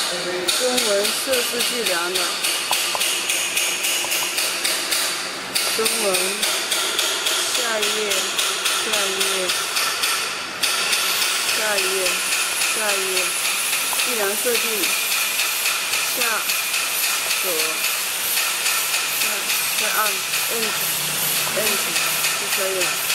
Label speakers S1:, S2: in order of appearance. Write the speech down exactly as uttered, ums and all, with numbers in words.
S1: 中文设置计量的，中文，下一页，下一页，下一页，下一页，计量设定，下，左，下，再按 Enter，Enter 就可以了。